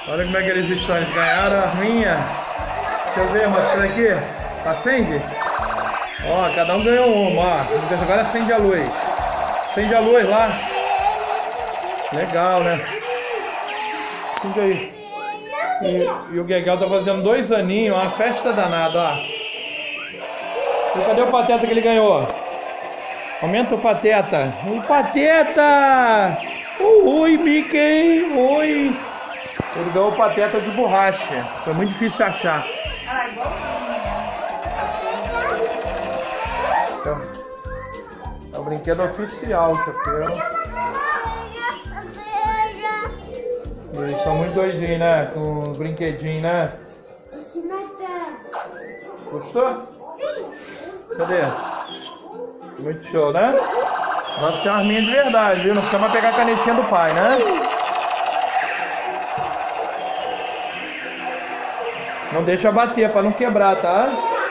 Olha como é que eles estão. Eles ganharam a arminha. Deixa eu ver, mostra aqui. Acende? Ó, cada um ganhou uma, ó. Agora acende a luz. Acende a luz lá. Legal, né? Acende aí. E o Gueguel tá fazendo 2 aninhos, uma festa danada, ó. E cadê o Pateta que ele ganhou? Aumenta o Pateta. O Pateta! Oi, Mickey! Oi! Ele ganhou o Pateta de borracha. Foi muito difícil de achar. Ah, igual É o brinquedo oficial que eu quero. Eles são muito doidinhos, né? Com o brinquedinho, né? Gostou? Cadê? Muito show, né? Nossa, tem uma arminha de verdade, viu? Não precisa mais pegar a canetinha do pai, né? Não deixa bater pra não quebrar, tá?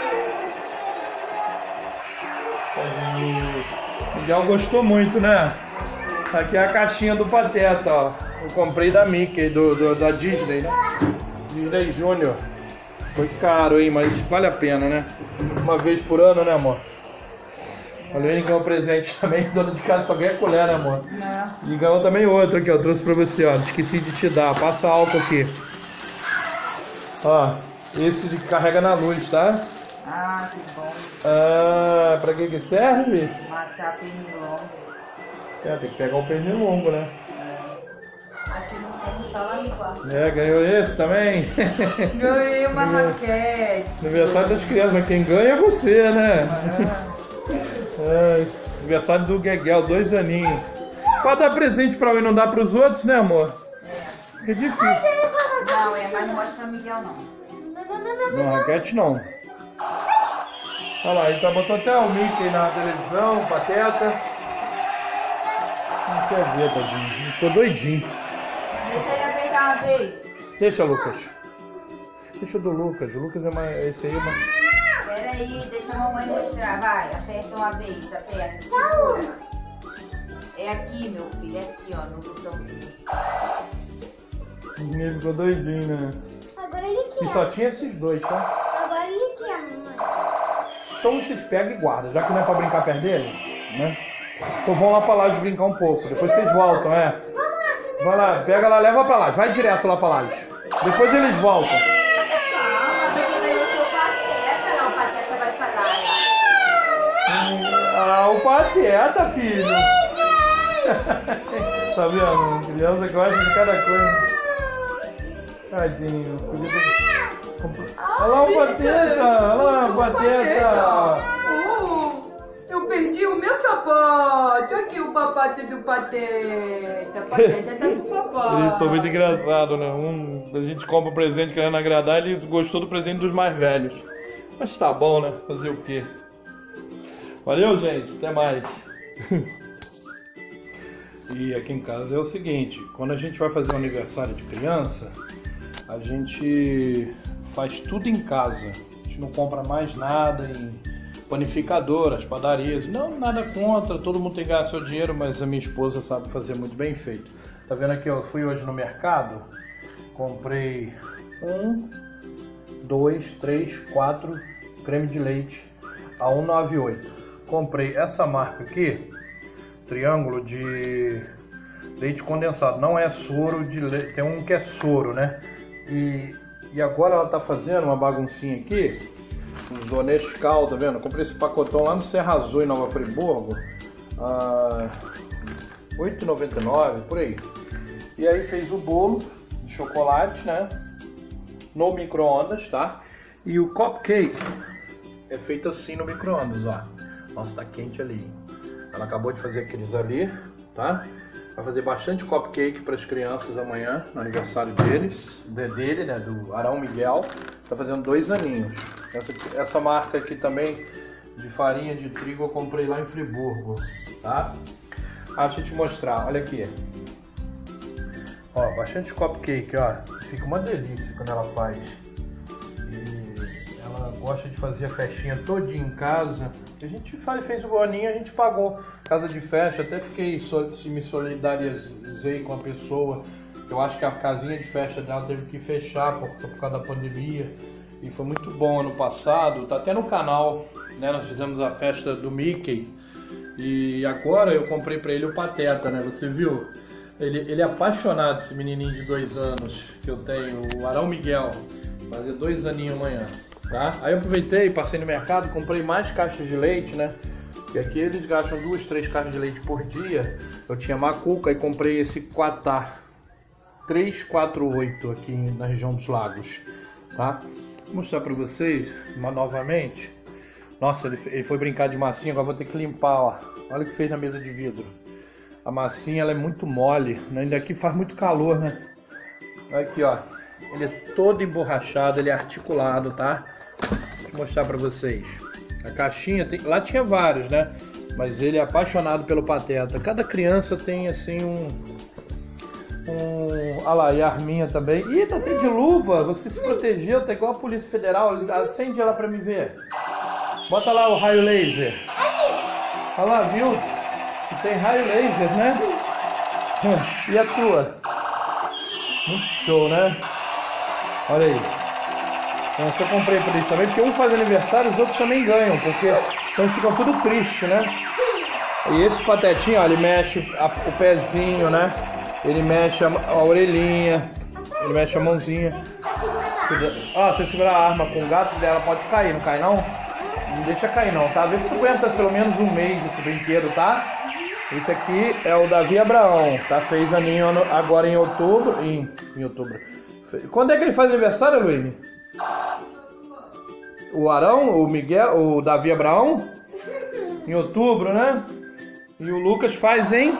O Miguel gostou muito, né? Aqui é a caixinha do Pateta, ó. Eu comprei da Mickey, da Disney, né? Disney Junior. Foi caro, hein? Mas vale a pena, né? Uma vez por ano, né, amor? A Luane ganhou um presente também. Dona de casa só ganha colher, né, amor? Não. E ganhou também outro aqui, ó. Trouxe pra você, ó. Esqueci de te dar. Passa álcool aqui. Ó. Esse de carrega na luz, tá? Ah, que bom. Ah, pra que serve? Matar pernilongo. É, tem que pegar o pernilongo, né? Aqui não tem só lá no quarto. É, ganhou esse também? Ganhei uma raquete. Aniversário das crianças, mas quem ganha é você, né? Aniversário do Gueguel, 2 aninhos. Pode dar presente pra mim, não dá pros outros, né, amor? É difícil. Não, mas não mostra pra Miguel, não. Não, raquete não. Olha lá, ele tá botando até o Mickey na televisão, o Pateta. Não quer ver, tadinho. Ficou doidinho. Deixa ele apertar uma vez. Deixa, Lucas. Deixa do Lucas. O Lucas é mais. Esse aí é mais. Pera aí, deixa a mamãe mostrar. Vai, aperta uma vez, aperta. Segura. É aqui, meu filho, é aqui, ó, no botãozinho. Ele ficou doidinho, né? Agora ele quer. E só tinha esses dois, tá? Agora ele quer, mamãe. Então vocês pegam e guardam, já que não é pra brincar perto dele, né? Então vão lá pra laje brincar um pouco. Depois vocês voltam, é? Vai lá, pega lá, leva pra laje. Vai direto lá pra laje. Depois eles voltam. Calma, menina, eu sou Pateta. Não, Pateta vai falar. Ah, o Pateta, filho. Tá vendo? Criança gosta de cada coisa. Tadinho. Olha lá o Pateta. Olha lá o Pateta. Eu perdi o meu sapato. Aqui o papato do Pateta. Pateta tá com o papai. Eles são muito engraçados, né? A gente compra um presente querendo agradar, ele gostou do presente dos mais velhos. Mas tá bom, né? Fazer o quê? Valeu, gente. Até mais. E aqui em casa é o seguinte, quando a gente vai fazer um aniversário de criança, a gente faz tudo em casa. A gente não compra mais nada em panificadoras, padarias. Não, nada contra, todo mundo tem que ganhar seu dinheiro, mas a minha esposa sabe fazer muito bem feito. Tá vendo aqui, eu fui hoje no mercado, comprei 1, 2, 3, 4 creme de leite a 1,98. Comprei essa marca aqui, Triângulo de leite condensado. Não é soro de leite, tem um que é soro, né? E agora ela tá fazendo uma baguncinha aqui. Usou Nescau, tá vendo? Comprei esse pacotão lá no Serra Azul, em Nova Friburgo, R$8,99, por aí. E aí fez o bolo de chocolate, né? No micro-ondas, tá? E o cupcake é feito assim no micro-ondas, ó. Nossa, tá quente ali. Ela acabou de fazer aqueles ali, tá? Vai fazer bastante cupcake para as crianças amanhã, no aniversário dele, né? Do Arão Miguel. Tá fazendo 2 aninhos. Essa marca aqui também de farinha de trigo eu comprei lá em Friburgo, tá? Deixa eu te mostrar, olha aqui. Ó, bastante cupcake, ó. Fica uma delícia quando ela faz. E ela gosta de fazer a festinha todinha em casa. A gente fez o boninho, a gente pagou casa de festa, até me solidarizei com a pessoa Eu acho que a casinha de festa dela teve que fechar por causa da pandemia. E foi muito bom ano passado. Tá até no canal, né? Nós fizemos a festa do Mickey. E agora eu comprei pra ele o Pateta, né? Você viu? Ele é apaixonado, esse menininho de 2 anos que eu tenho, o Arão Miguel. Vai fazer 2 aninhos amanhã, tá? Aí eu aproveitei, passei no mercado, comprei mais caixas de leite, né? E aqui eles gastam 2, 3 caixas de leite por dia. Eu tinha macuca e comprei esse Quatá 348 aqui na região dos lagos, tá? Vou mostrar pra vocês novamente. Nossa, ele foi brincar de massinha, agora vou ter que limpar, ó. Olha o que fez na mesa de vidro. A massinha ela é muito mole, né? Ainda aqui faz muito calor, né? Olha aqui, ó. Ele é todo emborrachado, ele é articulado, tá? Vou mostrar pra vocês. A caixinha, lá tinha vários, né? Mas ele é apaixonado pelo Pateta. Cada criança tem, assim, olha lá, e a arminha também. Ih, tá até de luva. Você se protegeu, tá igual a Polícia Federal. Acende ela pra me ver. Bota lá o raio laser. Olha lá, viu? Que tem raio laser, né? E a tua? Muito show, né? Olha aí. Essa eu comprei pra eles também, porque um faz aniversário, os outros também ganham, porque então eles ficam tudo tristes, né? E esse patetinho, ó, ele mexe o pezinho, né? Ele mexe a orelhinha, ele mexe a mãozinha. Ó, se você segurar a arma com o gato dela, pode cair, não cai não? Não deixa cair não, tá? Vê se tu aguenta pelo menos um mês esse brinquedo, tá? Esse aqui é o Davi Abraão, tá? Fez aninho agora em outubro. Em outubro. Quando é que ele faz aniversário, Luiz? O Arão, o Miguel, o Davi Abraão? Em outubro, né? E o Lucas faz em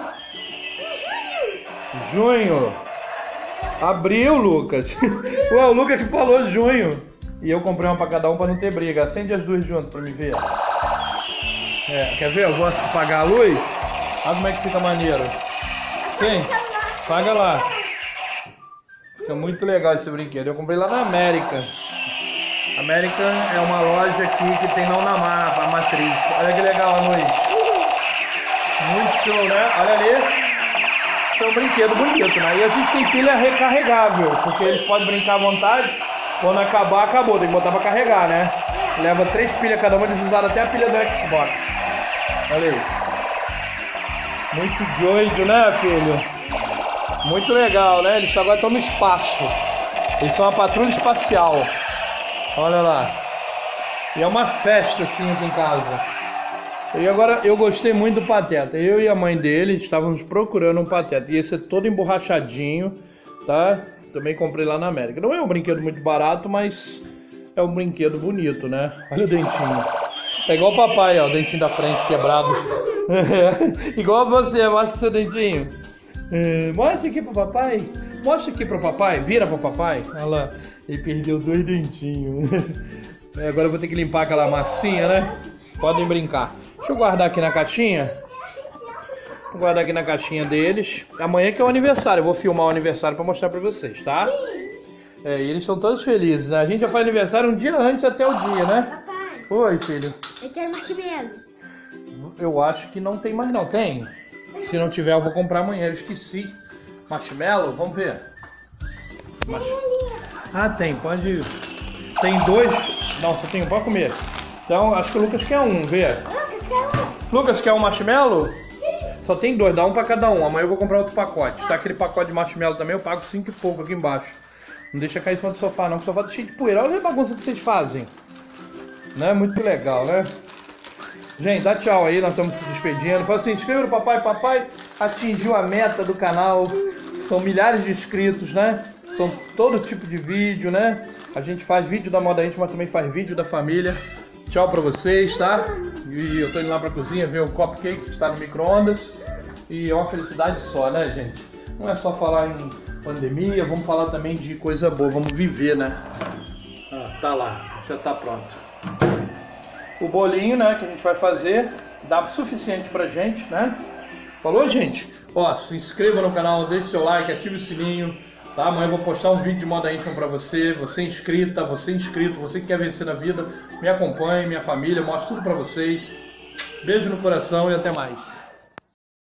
junho. Abril, Lucas. Ué, o Lucas falou junho. E eu comprei uma pra cada um pra não ter briga. Acende as duas juntas pra me ver. Quer ver? Eu vou apagar a luz. Olha como é que fica maneiro. Sim, paga lá. Fica muito legal esse brinquedo. Eu comprei lá na América. América é uma loja aqui que tem na Unamar, a matriz. Olha que legal a noite. Muito show, né? Olha ali. É um brinquedo bonito, né? E a gente tem pilha recarregável, porque eles podem brincar à vontade. Quando acabar, acabou. Tem que botar pra carregar, né? Leva 3 pilhas cada uma. Eles usaram até a pilha do Xbox. Olha aí. Muito doido, né, filho? Muito legal, né? Eles agora estão no espaço. Eles são uma patrulha espacial. Olha lá. E é uma festa, assim, aqui em casa. E agora, eu gostei muito do Pateta. Eu e a mãe dele estávamos procurando um Pateta. E esse é todo emborrachadinho, tá? Também comprei lá na América. Não é um brinquedo muito barato, mas é um brinquedo bonito, né? Olha o dentinho. É igual o papai, ó. O dentinho da frente quebrado. Igual você, mostra o seu dentinho. Mostra aqui pro papai. Mostra aqui pro papai. Vira pro papai. Olha lá. Ele perdeu 2 dentinhos. Agora eu vou ter que limpar aquela massinha, né? Podem brincar. Deixa eu guardar aqui na caixinha. Vou guardar aqui na caixinha deles. Amanhã que é o aniversário. Eu vou filmar o aniversário pra mostrar pra vocês, tá? E eles estão todos felizes, né? A gente já faz aniversário um dia antes até o dia, né? Papai. Oi, filho. Eu quero marshmallow. Eu acho que não tem mais não. Tem? Se não tiver, eu vou comprar amanhã. Eu esqueci. Marshmallow? Vamos ver. Ah, tem. Pode... Tem 2. Não, só tem um. Pode comer. Então, acho que o Lucas quer um. Vê. Lucas quer um marshmallow? Só tem 2. Dá um pra cada um. Amanhã eu vou comprar outro pacote. Tá aquele pacote de marshmallow também. Eu pago 5 e pouco aqui embaixo. Não deixa cair em cima do sofá não. Que o sofá tá cheio de poeira. Olha a bagunça que vocês fazem. Né? Muito legal, né? Gente, dá tchau aí, nós estamos se despedindo. Fala assim, inscreva no papai. Papai atingiu a meta do canal. São milhares de inscritos, né? São todo tipo de vídeo, né? A gente faz vídeo da moda íntima, mas também faz vídeo da família. Tchau pra vocês, tá? E eu tô indo lá pra cozinha ver o cupcake que está no micro-ondas. E é uma felicidade só, né, gente? Não é só falar em pandemia, vamos falar também de coisa boa. Vamos viver, né? Ah, tá lá, já tá pronto. O bolinho, né, que a gente vai fazer, dá suficiente pra gente, né? Falou, gente? Ó, se inscreva no canal, deixe seu like, ative o sininho, tá? Amanhã eu vou postar um vídeo de moda íntima pra você, você inscrita, você inscrito, você que quer vencer na vida, me acompanhe, minha família, mostro tudo pra vocês. Beijo no coração e até mais.